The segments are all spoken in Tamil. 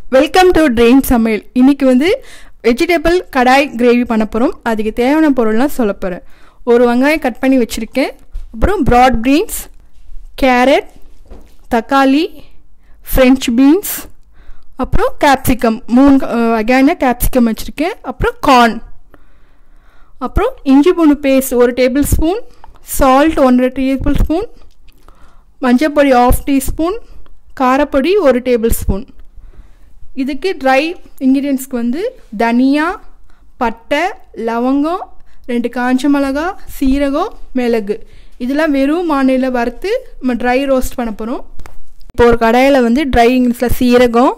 வெல்கம் டு ட்ரீம் சமையல். இன்னைக்கு வந்து வெஜிடபிள் கடாய் கிரேவி பண்ண போகிறோம். அதுக்கு தேவையான பொருள்லாம் சொல்ல போகிறேன். ஒரு வெங்காயம் கட் பண்ணி வச்சுருக்கேன். அப்புறம் ப்ராட் பீன்ஸ், கேரட், தக்காளி, ஃப்ரெஞ்ச் பீன்ஸ், அப்புறம் கேப்சிகம் 3 வகையான கேப்சிகம் வச்சுருக்கேன். அப்புறம் கார்ன், அப்புறம் இஞ்சி பூண்டு paste 1 tablespoon, salt 1 tablespoon, மஞ்சப்பொடி 1/2 டீஸ்பூன், காரப்பொடி 1 டேபிள் ஸ்பூன். இதுக்கு ட்ரை இன்க்ரீடியன்ஸ்க்கு வந்து தனியா, பட்டை, லவங்கம், 2 காஞ்ச மிளகா, சீரகம், மிளகு இதெல்லாம் வெறும் மாநில வறுத்து நம்ம ட்ரை ரோஸ்ட் பண்ண போகிறோம். இப்போ ஒரு கடாயில் வந்து ட்ரை இன்க்ரீடியன்ஸில் சீரகம்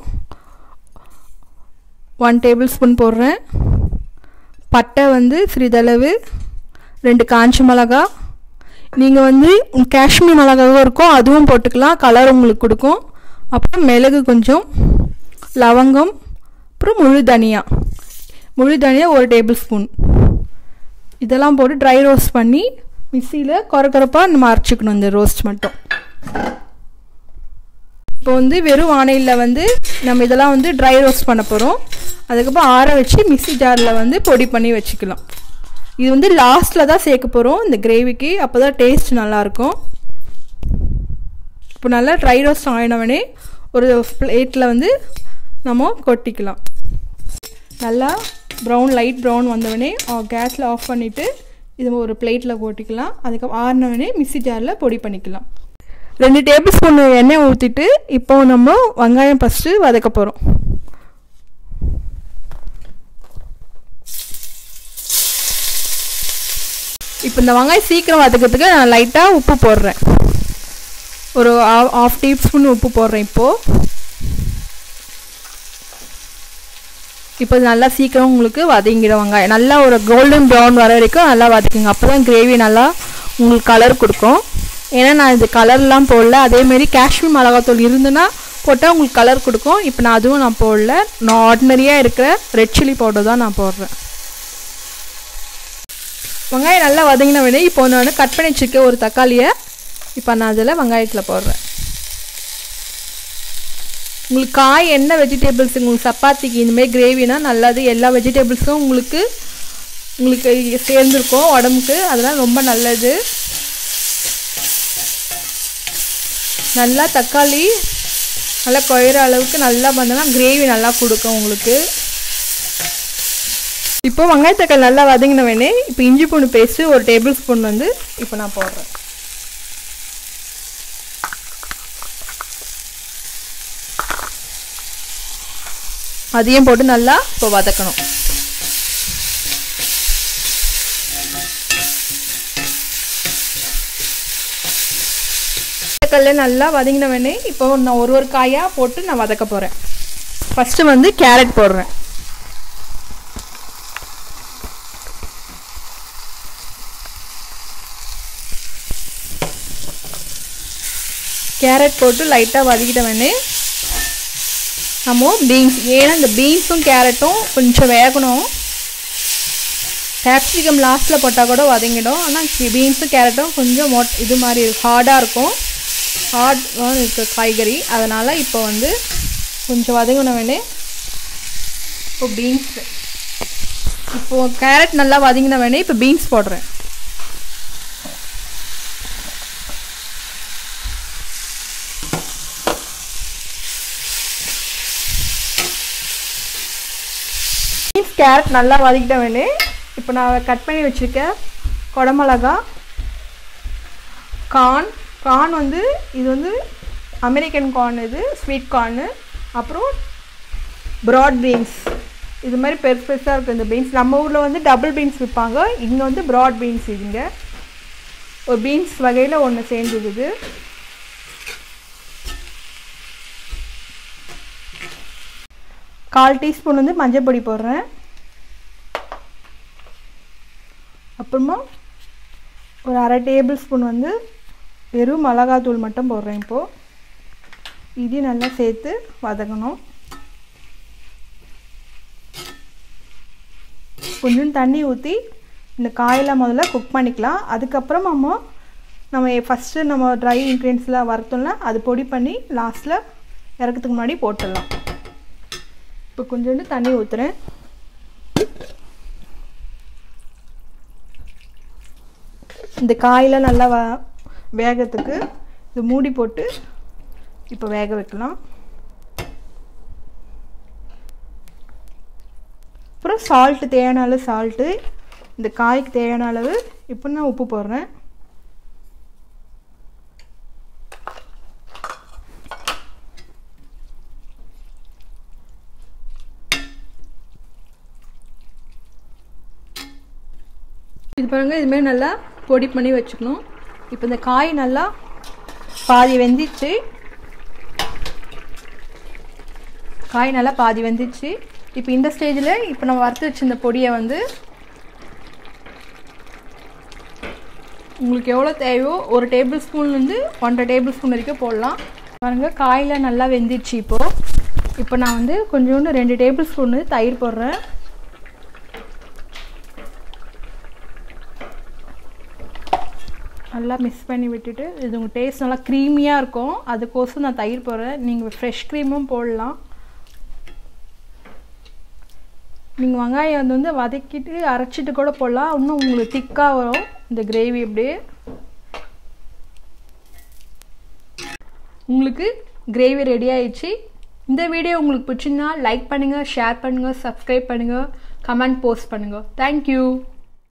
1 டேபிள் ஸ்பூன் போடுறேன். பட்டை வந்து சிறிதளவு, 2 காஞ்ச மிளகா, நீங்கள் வந்து காஷ்மீர் மிளகாவும் இருக்கும் அதுவும் போட்டுக்கலாம், கலர் உங்களுக்கு கொடுக்கும். அப்புறம் மிளகு கொஞ்சம், லவங்கம், அப்புறம் முழு தனியா 1 டேபிள் ஸ்பூன் இதெல்லாம் போட்டு ட்ரை ரோஸ்ட் பண்ணி மிக்சியில் குறப்பாக நம்ம அரைச்சிக்கணும். இந்த ரோஸ்ட் மட்டும். இப்போ வந்து வெறும் வானலியில் வந்து நம்ம இதெல்லாம் வந்து ட்ரை ரோஸ்ட் பண்ண போகிறோம். அதுக்கப்புறம் ஆற வச்சு மிக்சி ஜாரில் வந்து பொடி பண்ணி வச்சுக்கலாம். இது வந்து லாஸ்ட்டில் தான் சேர்க்க போகிறோம் இந்த கிரேவிக்கு, அப்போ தான் டேஸ்ட் நல்லாயிருக்கும். இப்போ நல்லா ட்ரை ரோஸ்ட் ஆகினவனே ஒரு பிளேட்டில் வந்து நம்ம கொட்டிக்கலாம். நல்லா லைட் ப்ரௌன் வந்தவனே கேஸில் ஆஃப் பண்ணிவிட்டு இது ஒரு பிளேட்டில் கொட்டிக்கலாம். அதுக்கப்புறம் ஆறினவனே மிக்சி ஜாரில் பொடி பண்ணிக்கலாம். 2 டேபிள் ஸ்பூன் எண்ணெய் ஊற்றிட்டு இப்போ நம்ம வெங்காயம் ஃபஸ்ட்டு வதக்க போகிறோம். இப்போ இந்த வெங்காயம் சீக்கிரம் வதக்கிறதுக்கு நான் லைட்டாக உப்பு போடுறேன். ஒரு 1/2 டீஸ்பூன் உப்பு போடுறேன். இப்போ நல்லா சீக்கிரம் உங்களுக்கு வதங்கிடும். வெங்காயம் நல்லா ஒரு கோல்டன் ப்ரௌன் வர வரைக்கும் நல்லா வதக்குங்க. அப்போ தான் கிரேவி நல்லா உங்களுக்கு கலர் கொடுக்கும். ஏன்னா நான் இது கலர்லாம் போடல. அதேமாரி காஷ்மீர் மிளகாத்தூள் இருந்துன்னா போட்டால் உங்களுக்கு கலர் கொடுக்கும். இப்போ நான் அதுவும் போடல. நான் ஆர்டினரியாக இருக்கிற ரெட் சில்லி பவுடர் தான் நான் போடுறேன். வெங்காயம் நல்லா வதங்கின உடனே இப்போ நான் கட் பண்ணி வச்சுருக்கேன் ஒரு தக்காளியை இப்போ நான் அதில் வெங்காயத்தில் போடுறேன். உங்களுக்கு காய் என்ன வெஜிடபிள்ஸ் உங்களுக்கு சப்பாத்திக்கு இந்தமாரி கிரேவினா நல்லது. எல்லா வெஜிடபிள்ஸும் உங்களுக்கு சேர்ந்துருக்கும் உடம்புக்கு, அதெல்லாம் ரொம்ப நல்லது. நல்லா தக்காளி நல்லா குழையிற அளவுக்கு நல்லா பண்ணனா கிரேவி நல்லா கொடுக்கும் உங்களுக்கு. இப்போ வெங்காய தக்காளி நல்லா வதங்கினவனே இப்போ இஞ்சி பூண்டு பேஸ்ட்டு 1 டேபிள் ஸ்பூன் வந்து இப்போ நான் போடுறேன். அதையும் போட்டு நல்லா இப்போ வதக்கணும். தக்காளி நல்லா வதங்கினவனே இப்போ நான் ஒரு காயாக போட்டு நான் வதக்க போகிறேன். ஃபஸ்ட்டு வந்து கேரட் போடுறேன். கேரட் போட்டு லைட்டாக வதக்கிட்டவனே நம்ம பீன்ஸ், ஏன்னா இந்த பீன்ஸும் கேரட்டும் கொஞ்சம் வேகணும். கேப்சிகம் லாஸ்ட்டில் போட்டால் கூட வதங்கிடும். ஆனால் பீன்ஸும் கேரட்டும் கொஞ்சம் இது மாதிரி ஹார்டாக இருக்கும், இருக்க காய்கறி. அதனால் இப்போ வந்து கொஞ்சம் வதங்கினவனே இப்போ பீன்ஸ், இப்போது கேரட் நல்லா வதங்கினவனே இப்போ பீன்ஸ் போடுறேன். கேரட் நல்லா வதக்கிட்டவனே இப்போ நான் கட் பண்ணி வச்சுருக்கேன் குடமிளகா, கார்ன் வந்து இது வந்து அமெரிக்கன் கார்ன், இது ஸ்வீட் கார்னு, அப்புறம் ப்ராட் பீன்ஸ் இது மாதிரி பெருசாக இருக்குது. இந்த பீன்ஸ் நம்ம ஊரில் வந்து டபுள் பீன்ஸ் விற்பாங்க, இங்கே வந்து ப்ராட் பீன்ஸ். இதுங்க ஒரு பீன்ஸ் வகையில் ஒன்று சேர்ந்துக்குது. கால் டீஸ்பூன் வந்து மஞ்சள் பொடி போடுறேன். அப்புறமா ஒரு 1/2 டேபிள் ஸ்பூன் வந்து வெறும் மிளகாத்தூள் மட்டும் போடுறேன். இப்போது இதையும் நல்லா சேர்த்து வதக்கணும். கொஞ்சம் தண்ணி ஊற்றி இந்த காயெல்லாம் முதல்ல குக் பண்ணிக்கலாம். அதுக்கப்புறம் நம்ம ஃபஸ்ட்டு நம்ம ட்ரை இன்க்ரீடியன்ஸ்லாம் வறுத்தோம்னா அது பொடி பண்ணி லாஸ்ட்டில் இறக்கிறதுக்கு முன்னாடி போட்டுடலாம். இப்போ கொஞ்சோண்டு தண்ணி ஊற்றுறேன். இந்த காயெல்லாம் நல்லா வேகத்துக்கு இது மூடி போட்டு இப்போ வேக வைக்கலாம். அப்புறம் சால்ட்டு, தேவையான அளவு சால்ட்டு, இந்த காய்க்கு தேவையான அளவு இப்போ நான் உப்பு போடுறேன். இது பாருங்க, இதுமாரி நல்லா பொடி பண்ணி வச்சுக்கணும். இப்போ இந்த காய் நல்லா பாதி வெந்துச்சு. காய் நல்லா பாதி வெந்துச்சு. இப்போ இந்த ஸ்டேஜில் இப்போ நம்ம வறுத்து வச்சு இந்த பொடியை வந்து உங்களுக்கு எவ்வளோ தேவையோ 1 டேபிள் ஸ்பூன்லேருந்து 1.5 டேபிள் ஸ்பூன் வரைக்கும் போடலாம். பாருங்கள், காயில் நல்லா வெந்துச்சு. இப்போ நான் வந்து கொஞ்சோண்டு 2 டேபிள் ஸ்பூன் தயிர் போடுறேன். நல்லா மிக்ஸ் பண்ணி விட்டுட்டு, இது உங்கள் டேஸ்ட் நல்லா க்ரீமியாக இருக்கும், அதுக்கோசம் நான் தயிர் போடுறேன். நீங்கள் ஃப்ரெஷ் க்ரீமும் போடலாம். நீங்கள் வெங்காயம் வந்து வதக்கிட்டு அரைச்சிட்டு கூட போடலாம், இன்னும் உங்களுக்கு திக்காக வரும் இந்த கிரேவி. அப்படியே உங்களுக்கு கிரேவி ரெடி ஆயிடுச்சு. இந்த வீடியோ உங்களுக்கு பிடிச்சிருந்தா லைக் பண்ணுங்கள், ஷேர் பண்ணுங்கள், சப்ஸ்கிரைப் பண்ணுங்கள், கமெண்ட் போஸ்ட் பண்ணுங்கள். தேங்க்யூ.